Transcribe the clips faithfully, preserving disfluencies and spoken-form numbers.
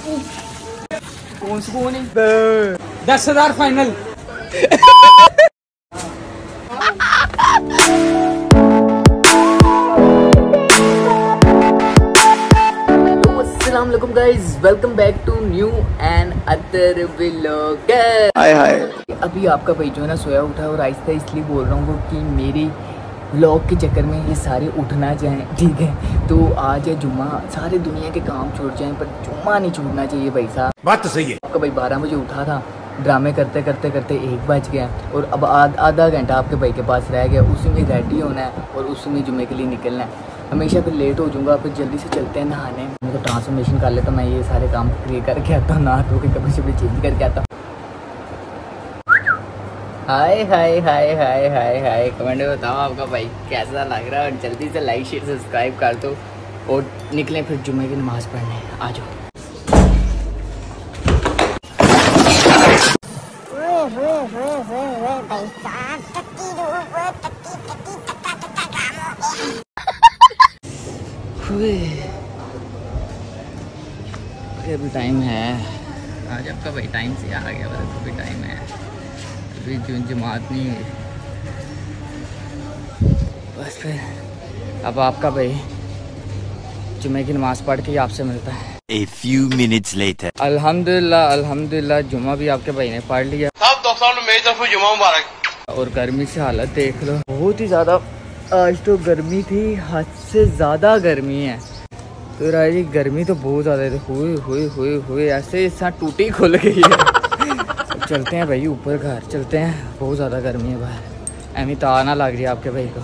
कौन सी कौन है? दस हजार फाइनल। अस्सलामुअलैकुम guys, welcome back to new and other vlog. Hi hi. अभी आपका भाई जो है ना सोया उठा और आहिस्ता इसलिए बोल रहा हूँ कि मेरे व्लॉग के चक्कर में ये सारे उठना चाहें, ठीक है। तो आज है जुम्मा, सारे दुनिया के काम छूट जाएं पर जुम्मा नहीं छूटना चाहिए भाई साहब। बात तो सही है। आपका भाई बारह बजे उठा था, ड्रामे करते करते करते एक बज गया और अब आध, आधा घंटा आपके भाई के पास रह गया। उसी में रेडी होना है और उसी में जुम्मे के लिए निकलना है। हमेशा फिर लेट हो जाऊँगा, फिर जल्दी से चलते हैं नहाने। मैं तो ट्रांसफॉर्मेशन कर लेता हूँ, मैं ये सारे काम क्रिएट करके आता हूँ, नहा धो के कपड़े शपड़े चेंज करके आता हूँ। हाय हाय हाय हाय हाय हाय, कमेंट में बताओ आपका भाई कैसा लग रहा है और जल्दी से लाइक शेयर सब्सक्राइब कर दो और निकलें फिर जुम्मे की नमाज़ पढ़ने। आ जाओ। अभी टाइम है, आज आपका भाई टाइम से आ गया, बस अभी टाइम है, अभी जो जमात नहीं हुई। बस फिर अब आपका भाई जुम्मे की नमाज़ पढ़ के आपसे मिलता है। A few minutes later. अल्हम्दुलिल्लाह अल्हम्दुलिल्लाह जुम्मा भी आपके भाई ने पढ़ लिया। सब दोस्तों मेरी तरफ जुम्मा मुबारक। और गर्मी से हालत देख लो, बहुत ही ज़्यादा आज तो गर्मी थी, हद से ज़्यादा गर्मी है। तो राजी गर्मी तो बहुत ज़्यादा है, हुए हुए हुए हुए ऐसे इस टूटी खुल गई है। चलते हैं भाई ऊपर, घर चलते हैं, बहुत ज़्यादा गर्मी है बाहर। एमी तार ना लग रही है आपके भाई को।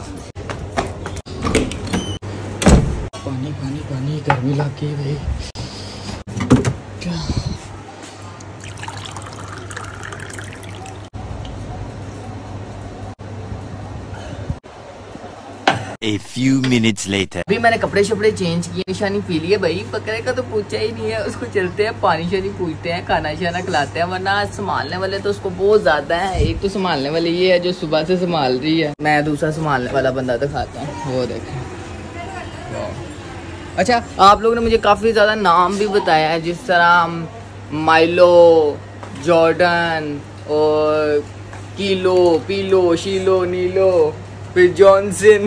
पानी पानी पानी, गर्मी लग गई भाई। A few minutes later. अभी मैंने कपड़े शपड़े चेंज किए, निशानी पी लिए भाई, बकरे का तो पूछा ही नहीं है। उसको चलते हैं पानी शानी पूछते हैं, खाना शाना खिलाते हैं, वरना संभालने वाले तो उसको बहुत ज्यादा है। एक तो संभालने वाली ये है जो सुबह से संभाल रही है, मैं दूसरा संभालने वाला बंदा दिखाता हूँ, वो देखें। अच्छा, आप लोगों ने मुझे काफी ज्यादा नाम भी बताया है, जिस तरह माइलो, जॉर्डन और किलो, पीलो, शीलो, नीलो, फिर जॉनसन।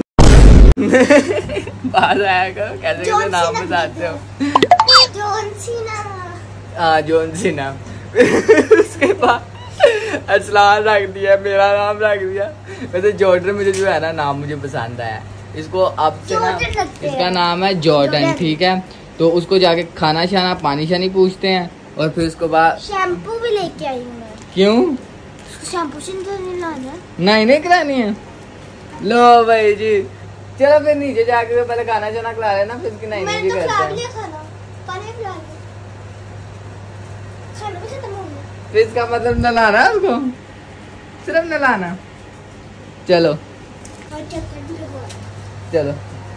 बाहर आया करो, कैसे कैसे नाम बताते हो। John Cena. हाँ जॉन सीना। उसके बाद असलान रख दिया, मेरा नाम रख दिया। वैसे जॉर्डन मुझे जो है ना नाम मुझे पसंद आया, इसको अब से ना इसका नाम है जॉर्डन, ठीक है। तो उसको जाके खाना शाना पानी शानी पूछते हैं और फिर उसके बाद शैम्पू भी लेके आई हूँ। क्यों? शैम्पू से नहीं नहीं करानी है। लो भाई जी, चलो फिर नीचे जाके पहले खाना चाना खिला लेना, फिर उसकी नहीं नहीं करते हैं। फिर इसका मतलब नलाना है उसको, सिर्फ नलाना। चलो चलो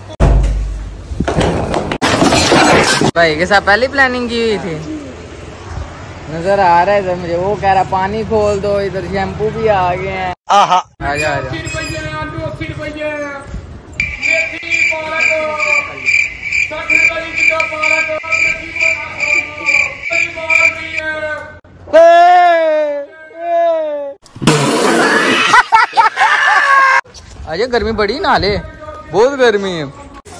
भाई के साथ पहले प्लानिंग की हुई थी, नजर आ रहा है सर मुझे। वो कह रहा पानी खोल दो, इधर शैम्पू भी आ गए हैं। आहा आजा आजा। अजय गर्मी बड़ी ना ले, बहुत गर्मी है।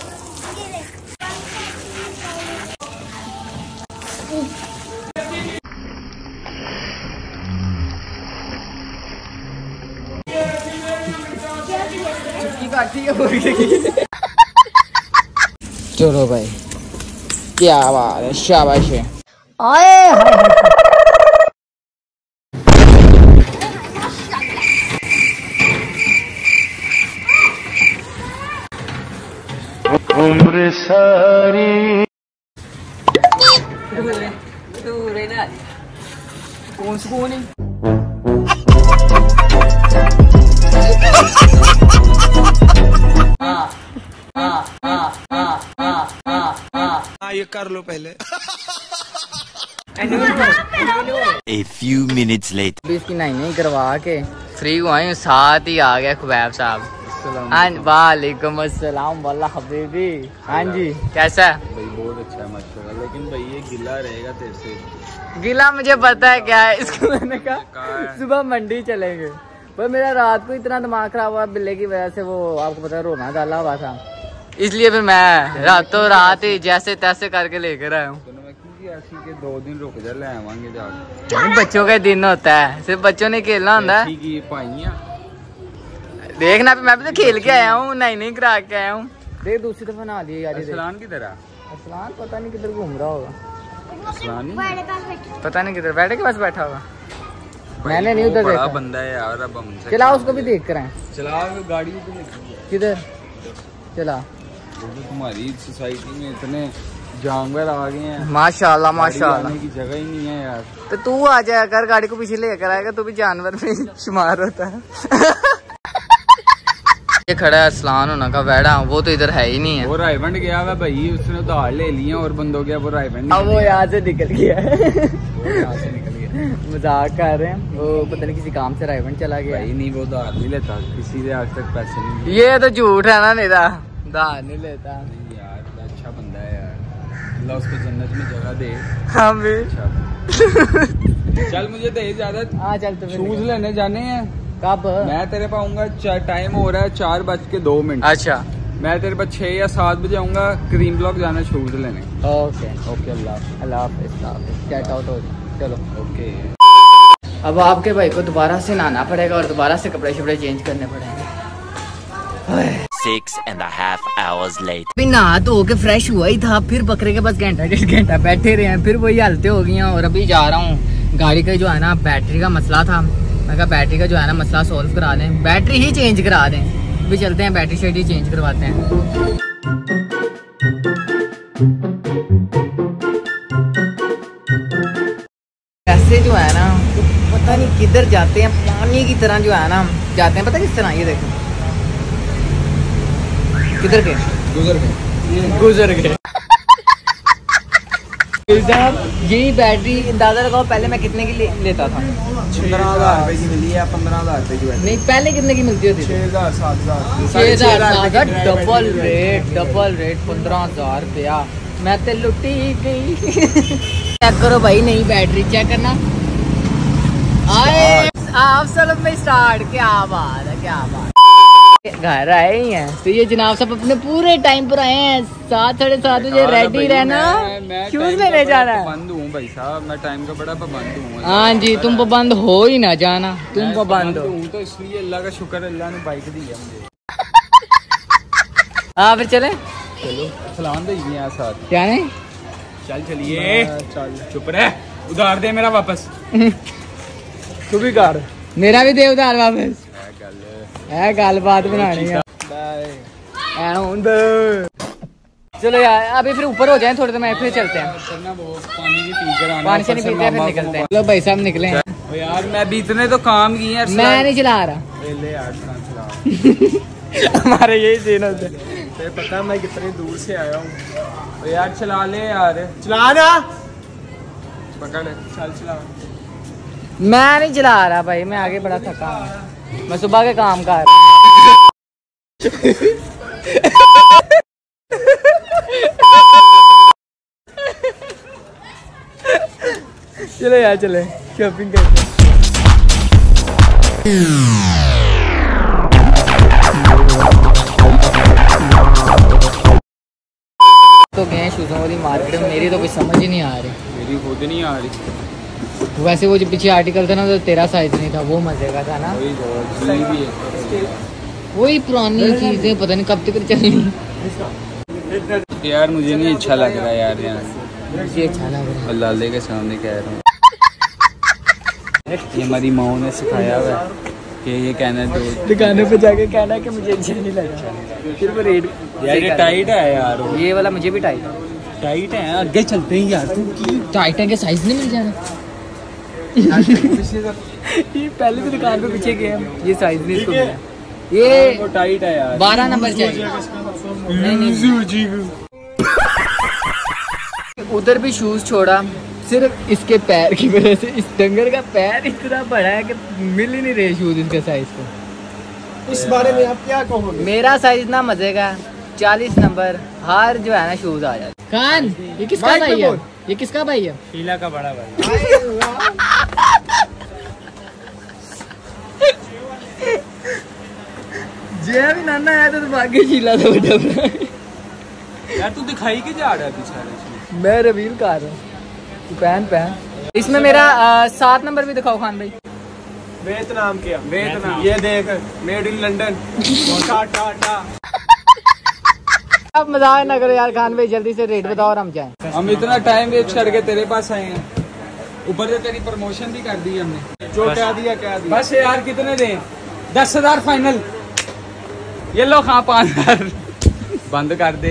चलो भाई, क्या बात है, शाबाश है। उम्र सारी कौन सी कौन है? हाँ हाँ हाँ हाँ हाँ हाँ हाँ, ये कर लो पहले। A few minutes later. इसकी नहीं नहीं करवा के फ्री हुआ, साथ ही आ गया खुबैब साहब। वालेकुम अस्सलाम वाला हबीबी। हाँ जी कैसा है भाई? बहुत अच्छा है माशाल्लाह, लेकिन भाई ये गिला रहेगा तेरे से। गिला मुझे पता है क्या है, इसको मैंने कहा सुबह मंडी चलेंगे, पर मेरा रात को इतना दिमाग खराब हुआ बिल्ले की वजह से, वो आपको पता है रोना डाला हुआ था, इसलिए फिर मैं रातों रात ही जैसे तैसे करके लेकर आया हूँ। के दो दिन रुक जा, ले आवांगे जाके। बच्चों का दिन होता है, सिर्फ बच्चों ने खेलना होता है। देखना मैं भी तो खेल के आया हूँ, नहीं नहीं करा के आया हूँ। देख दूसरी दफा ना लिए यार। अरसलान किधर है? अरसलान पता नहीं किधर घूम रहा होगा, पता नहीं किधर बैठे के पास बैठा होगा, मैंने नहीं उधर देखा। बंदा है यार, अब हम चला उसको भी देख कर आए। चला गाड़ी किधर चला? तुम्हारी सोसाइटी में इतने जानवर आ गए हैं माशाल्लाह माशाल्लाह, की जगह ही नहीं है यार। तो तू आ जाया कर, गाड़ी को पीछे लेकर आएगा, तू भी जानवर में शुमार होता है। ये खड़ा है अरसलान होना का वैड़ा, वो तो इधर है ही नहीं है। वो रायवंड गया हुआ भाई, उसने उधार ले लिए और बंद हो गया। वो रायवंड अब वो यहाँ से निकल गया है। वो यहाँ से निकल गया, मजाक कर रहे हैं, वो पता नहीं किसी काम से रायवंड चला गया। भाई नहीं, वो उधार नहीं लेता किसी से आज तक पैसे नहीं। ये तो झूठ है ना, निदा उधार नहीं लेता यार। अच्छा बंदा है यार, अल्लाह उसको जन्नत में जगह दे। हम भी चल मुझे दे इजाजत। हाँ चल, तो शूज लेने जाने हैं। कब? मैं तेरे पास आऊंगा, टाइम हो रहा है चार बज के दो मिनट। अच्छा मैं तेरे पास छह या सात बजे आऊंगा, क्रीम ब्लॉक जाना शूज लेने। ओके ओके, अल्लाह अल्लाह हाफिज़। चेक आउट हो जाए, चलो ओके। अब आपके भाई को दोबारा से नहाना पड़ेगा और दोबारा से कपड़े शपड़े चेंज करने पड़ेंगे। Six and a half hours later. अभी नहा तो होके फ्रेश हुआ ही था, फिर बकरे के पास घंटा डेढ़ घंटा बैठे रहे हैं, फिर वही हालतें हो गई हैं। और अभी जा रहा हूँ, गाड़ी का जो है ना बैटरी का मसला था, मैं कहा बैटरी का जो है ना मसला सॉल्व करा दें, बैटरी ही चेंज करा दें। अभी चलते हैं बैटरी शेटरी चेंज करवाते हैं। ऐसे जो है ना पता नहीं किधर जाते हैं, पानी की तरह जो है ना जाते हैं, पता किस तरह? ये देखो किधर गए, गुजर गए गुजर गए। यही बैटरी अंदाजा लगाओ पहले मैं कितने की ले, लेता था? पंद्रह हजार रुपए की मिली है। पंद्रह हजार रुपए की नहीं, पहले कितने की मिलती होती? छह हजार सात हजार छह हजार डबल रेट, डबल रेट पंद्रह हजार रुपया। मैं तो लुटी गई। चेक करो भाई, नई बैटरी चेक करना। आए आप सब में स्टार्ट, क्या बात है, क्या बात। घर आए ही हैं तो ये जनाब सब अपने पूरे टाइम पर आए हैं, सात साढ़े सात बजे रेडी रहना, शूज लेने जाना है। पाबंद हूँ भाई साहब, मैं टाइम का बड़ा पाबंद हूँ। हाँ जी, तुम पाबंद हो ही ना जाना, तुम पाबंद हो तो इसलिए अल्लाह का शुक्र, अल्लाह ने बाइक दी है मुझे। हाँ फिर चले, चलो सलाम दे यार साथ। क्या नहीं? चल चलिए, चल चुप रह, उधार दे मेरा वापस। तू भी कर, मेरा भी दे उधार वापस। है गल बात बनानी है। चलो यार अभी फिर ऊपर हो जाए थोड़ी देर में, फिर चलते हैं। पानी भी पी कर आना, पानी से नहीं पीते हैं, फिर निकलते हैं। चलो भाई साहब निकले हैं। यार मैं भी इतने तो काम किए हैं, मैं नहीं चला रहा। ले यार चला। हमारे यही सीन होते हैं। तेरे पता है मैं कितनी दूर से आया हूँ। यार चला ले यार, चला ना, पकड़ चल चला। मैं नहीं चला रहा भाई, मैं आगे बड़ा थका हूँ, मैं सुबह के काम कर रहा हूँ। चलो यार चले शॉपिंग करते हैं। तो गए शूज़ों वाली मार्केट में, मेरी तो कोई समझ ही नहीं आ रही। मेरी खुद नहीं आ रही। वैसे वो जो पीछे आर्टिकल था ना, तो तेरा साइज नहीं था, वो मजे का था ना। वही भी है, वही पुरानी चीजें पता नहीं कब तक चलनी। यार मुझे नहीं अच्छा लग रहा यार, यहाँ मुझे अच्छा लग रहा है। लाले के सामने कह रहा हूँ, ये हमारी माँ ने सिखाया हुआ है कि ये कहना दो दुकानों पे जाके कहना कि मुझे अच्छा नहीं लगा, फिर वो रेट। यार ये टाइट है यार, ये वाला मुझे भी टाइट है। टाइट है, आगे चलते हैं यार। तू टाइट है, साइज नहीं मिल जाना। ये पहले भी दुकान पे पीछे गए हम, ये साइज नहीं इसको मिला। ये टाइट है यार, बारह नंबर चाहिए। नहीं नहीं उधर भी शूज छोड़ा, सिर्फ इसके पैर की वजह से। इस डंगर का पैर इतना बड़ा है कि मिल ही नहीं रहे शूज इसके साइज को। इस बारे में आप क्या कहोगे? मेरा साइज ना मजे का, चालीस नंबर हर जो है ना शूज आ जाते। खान ये किसका माइक पे भाई है? बोल। ये किसका भाई है? शीला का बड़ा भाई। जे भी नाना आया तो भाग्य शीला था बेटा। यार तू दिखाई के जा रहा है पीछे? मैं रिवील कर रहा हूँ। पहन पहन। इसमें मेरा आ, सात नंबर भी दिखाओ खान भाई। वियतनाम के वियतनाम ये देख, मेड इन लंदन। टाटा। अब मजाक ना करो यार खान भाई, जल्दी से रेट बताओ और हम जाएं। हम इतना टाइम वेस्ट करके तेरे पास आए हैं, ऊपर से तेरी प्रमोशन भी कर दी हमने। जो क्या दिया क्या दिया। बस यार कितने दें? दस हजार फाइनल। ये लो खा पाँच हजार। बंद कर दे।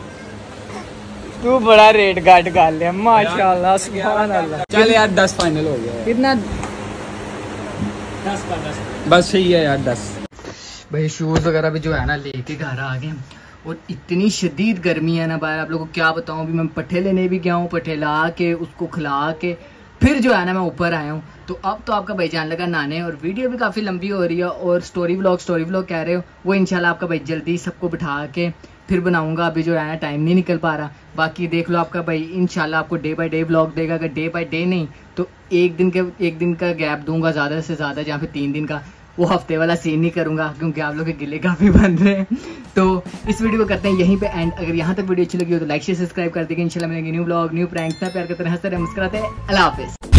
तू बड़ा रेट घट कर लिया माशाल्लाह सुभान अल्लाह। चल यार दस फाइनल हो गया। कितना? दस का दस। बस सही है यार दस। भाई शूज वगैरह भी जो है ना लेके घर आ गए, और इतनी शदीद गर्मी है ना बाहर, आप लोगों को क्या बताऊं। अभी मैं पट्ठे लेने भी गया हूँ, पट्ठे ला के उसको खिला के फिर जो है ना मैं ऊपर आया हूँ। तो अब तो आपका भाई जान लगा नहाने, और वीडियो भी काफ़ी लंबी हो रही है, और स्टोरी व्लॉग स्टोरी व्लॉग कह रहे हो वो इंशाल्लाह आपका भाई जल्दी सबको बिठा के फिर बनाऊंगा। अभी जो है ना टाइम नहीं निकल पा रहा। बाकी देख लो आपका भाई इंशाल्लाह आपको डे बाय डे व्लॉग देगा। अगर डे बाय डे नहीं तो एक दिन के एक दिन का गैप दूंगा ज़्यादा से ज़्यादा, जहाँ फिर तीन दिन का। वो हफ्ते वाला सीन नहीं करूंगा क्योंकि आप लोग के गिले काफ़ी बन रहे हैं। तो इस वीडियो को करते हैं यहीं पे एंड। अगर यहाँ तक वीडियो अच्छी लगी हो तो लाइक शेयर सब्सक्राइब कर देंगे। इंशाल्लाह मिलेंगे न्यू ब्लॉग न्यू प्रैंक। प्यार करते हैं, हंसते रहे, मुस्कुराते हैं। अल्लाह हाफिज़।